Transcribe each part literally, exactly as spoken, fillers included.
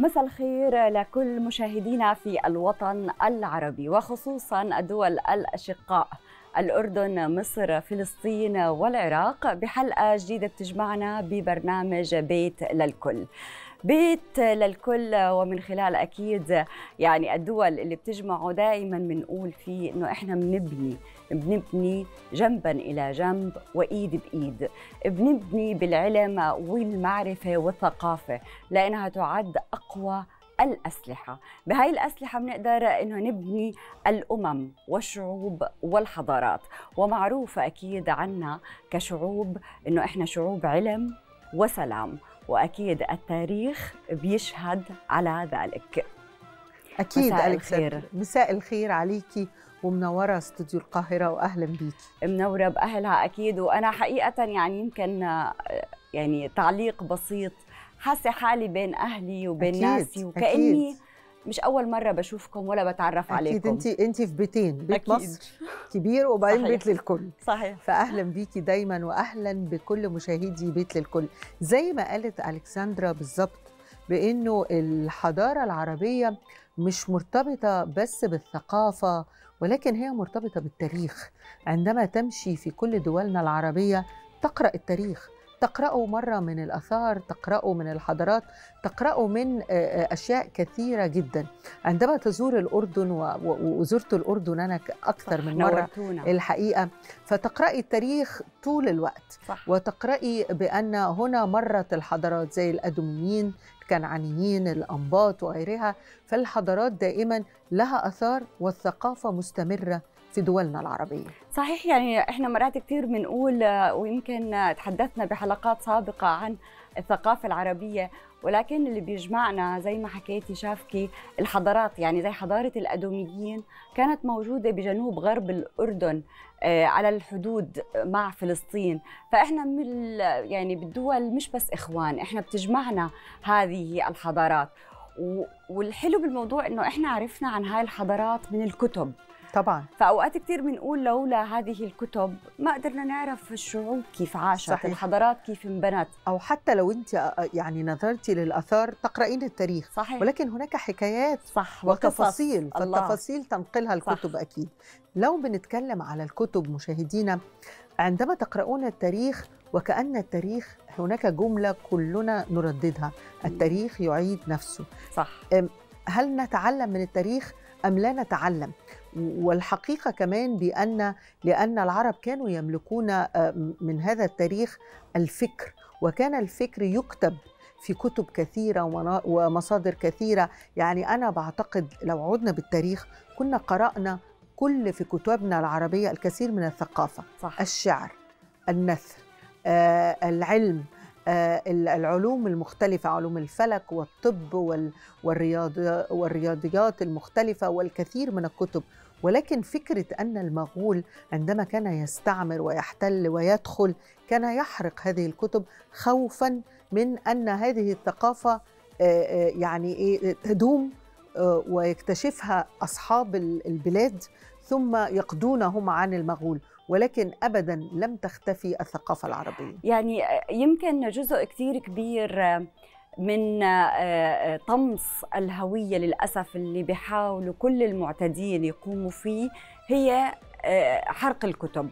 مساء الخير لكل مشاهدينا في الوطن العربي وخصوصا الدول الأشقاء الأردن، مصر، فلسطين والعراق بحلقة جديدة بتجمعنا ببرنامج بيت للكل. بيت للكل ومن خلال أكيد يعني الدول اللي بتجمعه دائما بنقول فيه إنه إحنا بنبني بنبني جنبا إلى جنب وإيد بإيد، بنبني بالعلم والمعرفة والثقافة لأنها تعد أقوى الأسلحة. بهاي الأسلحة بنقدر إنه نبني الأمم والشعوب والحضارات، ومعروفة أكيد عنا كشعوب إنه إحنا شعوب علم وسلام، وأكيد التاريخ بيشهد على ذلك. أكيد مساء ألكسندرا، الخير. مساء الخير عليكي ومنورة استوديو القاهرة وأهلا بيكي. منورة بأهلها أكيد. وأنا حقيقة يعني يمكن يعني تعليق بسيط، حاسة حالي بين أهلي وبين أكيد ناسي وكأني أكيد. مش أول مرة بشوفكم ولا بتعرف أكيد عليكم. أنت أنت في بيتين، بيت أكيد. مصر كبير وبعدين صحيح. بيت للكل. صحيح. فأهلا بيكي دايما وأهلا بكل مشاهدي بيت للكل. زي ما قالت ألكسندرا بالظبط، بأنه الحضارة العربية مش مرتبطة بس بالثقافة، ولكن هي مرتبطة بالتاريخ. عندما تمشي في كل دولنا العربية تقرأ التاريخ، تقرأه مرة من الآثار، تقرأه من الحضارات، تقرأه من أشياء كثيرة جدا. عندما تزور الأردن، وزرت الأردن أنا أكثر من مرة نورتونا. الحقيقة، فتقرأي التاريخ طول الوقت. صح. وتقرأي بأن هنا مرت الحضارات زي الأدوميين، الكنعانيين، الأنباط وغيرها. فالحضارات دائما لها أثار والثقافة مستمرة في دولنا العربية. صحيح. يعني احنا مرات كثير بنقول، ويمكن تحدثنا بحلقات سابقة عن الثقافة العربية، ولكن اللي بيجمعنا زي ما حكيتي شافكي الحضارات. يعني زي حضارة الأدوميين كانت موجودة بجنوب غرب الأردن على الحدود مع فلسطين. فإحنا من يعني بالدول مش بس إخوان، إحنا بتجمعنا هذه الحضارات. والحلو بالموضوع إنه إحنا عرفنا عن هاي الحضارات من الكتب طبعا. فأوقات كتير بنقول لولا هذه الكتب ما قدرنا نعرف الشعوب كيف عاشت، صحيح. الحضارات كيف انبنت. أو حتى لو أنت يعني نظرتي للآثار تقرأين التاريخ. صحيح. ولكن هناك حكايات صح وتفاصيل، الله. فالتفاصيل تنقلها الكتب. صح. أكيد. لو بنتكلم على الكتب مشاهدينا، عندما تقرؤون التاريخ وكأن التاريخ هناك جملة كلنا نرددها: التاريخ يعيد نفسه. صح. هل نتعلم من التاريخ أم لا نتعلم؟ والحقيقة كمان بأن لأن العرب كانوا يملكون من هذا التاريخ الفكر، وكان الفكر يكتب في كتب كثيرة ومصادر كثيرة. يعني أنا بعتقد لو عدنا بالتاريخ كنا قرأنا كل في كتبنا العربية الكثير من الثقافة. صح. الشعر، النثر، آه، العلم، آه، العلوم المختلفة، علوم الفلك والطب والرياضيات المختلفة والكثير من الكتب. ولكن فكرة أن المغول عندما كان يستعمر ويحتل ويدخل كان يحرق هذه الكتب خوفاً من أن هذه الثقافة يعني تدوم ويكتشفها أصحاب البلاد ثم يقضونهم عن المغول. ولكن أبداً لم تختفي الثقافة العربية. يعني يمكن جزء كتير كبير من طمس الهوية للأسف اللي بيحاولوا كل المعتدين يقوموا فيه هي حرق الكتب،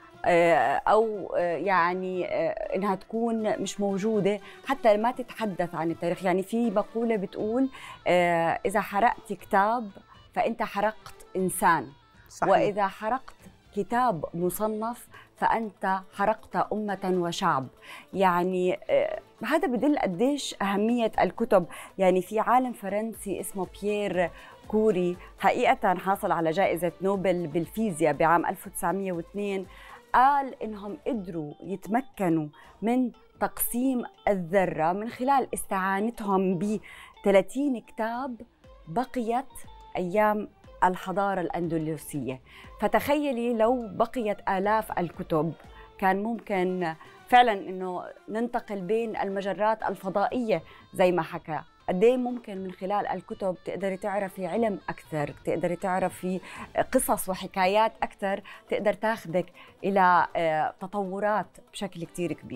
أو يعني إنها تكون مش موجودة حتى ما تتحدث عن التاريخ. يعني في مقولة بتقول إذا حرقت كتاب فأنت حرقت إنسان. صحيح. وإذا حرقت كتاب مصنف فأنت حرقت أمة وشعب. يعني هذا بدل قديش أهمية الكتب. يعني في عالم فرنسي اسمه بيير كوري، حقيقة حاصل على جائزة نوبل بالفيزياء بعام ألف وتسعمئة واثنين، قال إنهم قدروا يتمكنوا من تقسيم الذرة من خلال استعانتهم ب ثلاثين كتاب بقيت أيام الحضارة الأندلسية. فتخيلي لو بقيت آلاف الكتب كان ممكن فعلا إنه ننتقل بين المجرات الفضائية زي ما حكى. قديه ممكن من خلال الكتب تقدري تعرفي علم أكثر، تقدري تعرفي قصص وحكايات أكثر، تقدر تاخدك إلى تطورات بشكل كتير كبير.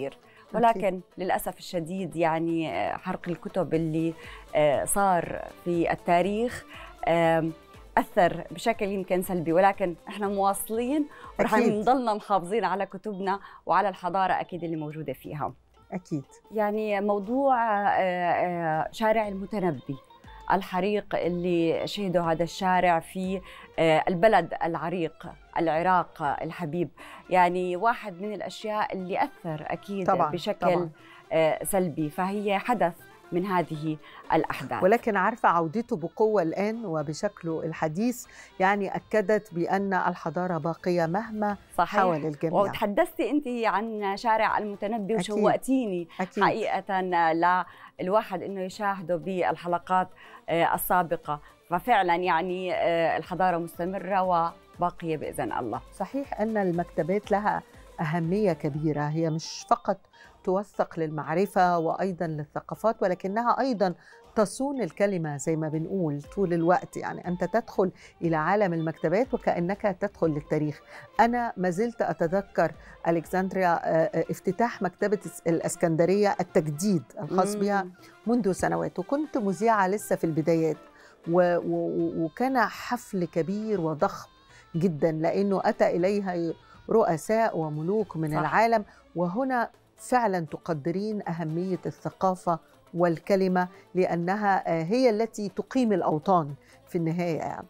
ولكن أكيد. للأسف الشديد يعني حرق الكتب اللي صار في التاريخ أثر بشكل يمكن سلبي، ولكن احنا مواصلين ورح نضلنا محافظين على كتبنا وعلى الحضارة أكيد اللي موجودة فيها. أكيد. يعني موضوع شارع المتنبي، الحريق اللي شهده هذا الشارع في البلد العريق العراق الحبيب، يعني واحد من الأشياء اللي أثر أكيد طبعاً بشكل طبعاً. سلبي، فهي حدث من هذه الأحداث. ولكن عارفة عودته بقوة الآن وبشكله الحديث يعني أكدت بأن الحضارة باقية مهما صحيح. حاول الجميع. وتحدثتي أنت عن شارع المتنبي وشوقتيني أكيد. حقيقة للواحد أنه يشاهده بالحلقات السابقة، ففعلا يعني الحضارة مستمرة وباقية بإذن الله. صحيح أن المكتبات لها أهمية كبيرة، هي مش فقط توثق للمعرفة وأيضا للثقافات، ولكنها أيضا تصون الكلمة زي ما بنقول طول الوقت. يعني أنت تدخل إلى عالم المكتبات وكأنك تدخل للتاريخ. أنا ما زلت أتذكر ألكسندريا افتتاح مكتبة الإسكندرية التجديد الخاص بها منذ سنوات، وكنت مذيعة لسه في البدايات، وكان حفل كبير وضخم جدا لأنه أتى إليها رؤساء وملوك من صح. العالم، وهنا فعلا تقدرين أهمية الثقافة والكلمة لأنها هي التي تقيم الأوطان في النهاية. يعني